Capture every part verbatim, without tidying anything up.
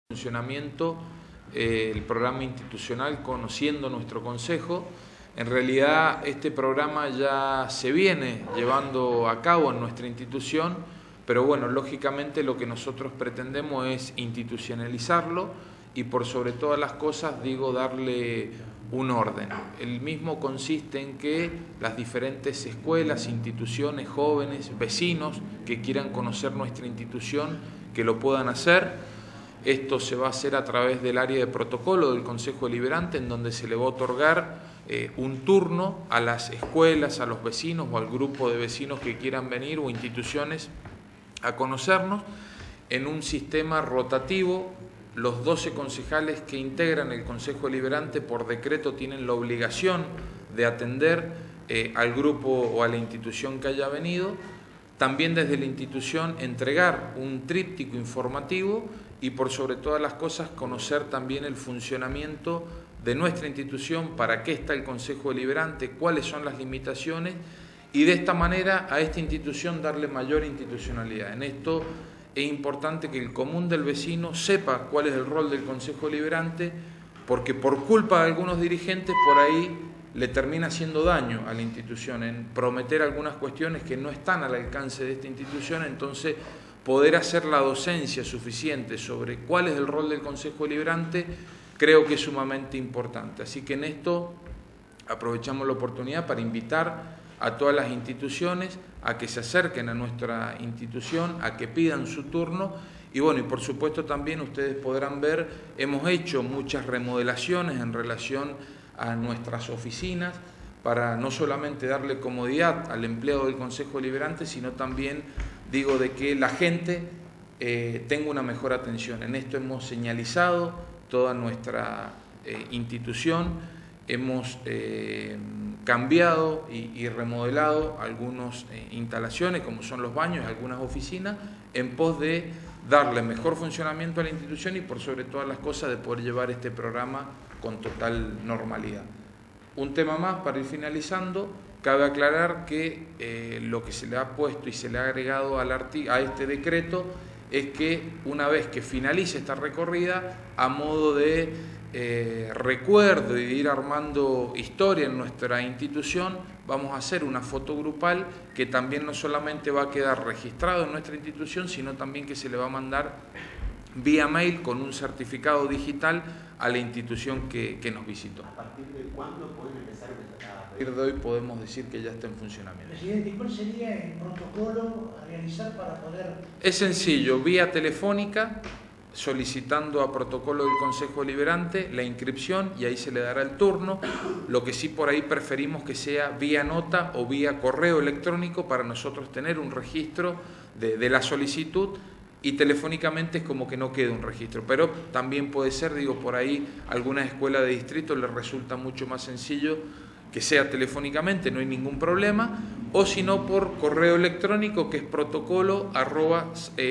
funcionamiento eh, el programa institucional Conociendo Nuestro Consejo. En realidad este programa ya se viene llevando a cabo en nuestra institución, pero bueno, lógicamente lo que nosotros pretendemos es institucionalizarlo y por sobre todas las cosas, digo, darle un orden. El mismo consiste en que las diferentes escuelas, instituciones, jóvenes, vecinos que quieran conocer nuestra institución, que lo puedan hacer. Esto se va a hacer a través del área de protocolo del Consejo Deliberante, en donde se le va a otorgar eh, un turno a las escuelas, a los vecinos o al grupo de vecinos que quieran venir o instituciones a conocernos en un sistema rotativo. Los doce concejales que integran el Consejo Deliberante por decreto tienen la obligación de atender eh, al grupo o a la institución que haya venido. También desde la institución entregar un tríptico informativo y por sobre todas las cosas conocer también el funcionamiento de nuestra institución, para qué está el Consejo Deliberante, cuáles son las limitaciones y de esta manera a esta institución darle mayor institucionalidad. En esto es importante que el común del vecino sepa cuál es el rol del Consejo Deliberante, porque por culpa de algunos dirigentes por ahí le termina haciendo daño a la institución en prometer algunas cuestiones que no están al alcance de esta institución. Entonces poder hacer la docencia suficiente sobre cuál es el rol del Consejo Deliberante creo que es sumamente importante. Así que en esto aprovechamos la oportunidad para invitar a todas las instituciones a que se acerquen a nuestra institución, a que pidan su turno. Y bueno, y por supuesto también ustedes podrán ver, hemos hecho muchas remodelaciones en relación a nuestras oficinas para no solamente darle comodidad al empleado del Consejo Deliberante, sino también, digo, de que la gente eh, tenga una mejor atención. En esto hemos señalizado toda nuestra eh, institución, hemos eh, cambiado y, y remodelado algunas eh, instalaciones, como son los baños, algunas oficinas, en pos de darle mejor funcionamiento a la institución y por sobre todas las cosas de poder llevar este programa con total normalidad. Un tema más para ir finalizando, cabe aclarar que eh, lo que se le ha puesto y se le ha agregado al a este decreto es que una vez que finalice esta recorrida, a modo de eh, recuerdo y de ir armando historia en nuestra institución, vamos a hacer una foto grupal que también no solamente va a quedar registrado en nuestra institución, sino también que se le va a mandar vía mail con un certificado digital a la institución que, que nos visitó. ¿A partir de cuándo pueden empezar a...? A partir de hoy podemos decir que ya está en funcionamiento. Presidente, ¿cuál sería el protocolo a realizar para poder...? Es sencillo, vía telefónica, solicitando a protocolo del Consejo Deliberante la inscripción y ahí se le dará el turno. Lo que sí por ahí preferimos que sea vía nota o vía correo electrónico para nosotros tener un registro de, de la solicitud, y telefónicamente es como que no quede un registro, pero también puede ser, digo, por ahí alguna escuela de distrito les resulta mucho más sencillo que sea telefónicamente, no hay ningún problema, o si no por correo electrónico, que es protocolo arroba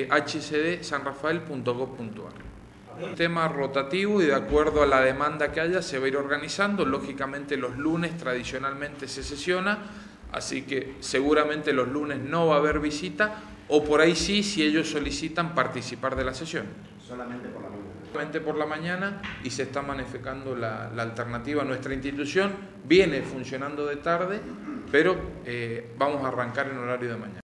h c d san rafael punto gob punto a r. Tema rotativo y de acuerdo a la demanda que haya se va a ir organizando. Lógicamente los lunes tradicionalmente se sesiona, así que seguramente los lunes no va a haber visita, o por ahí sí, si ellos solicitan participar de la sesión. Solamente por la mañana. Solamente por la mañana, y se está manifestando la, la alternativa. Nuestra institución viene funcionando de tarde, pero eh, vamos a arrancar en horario de mañana.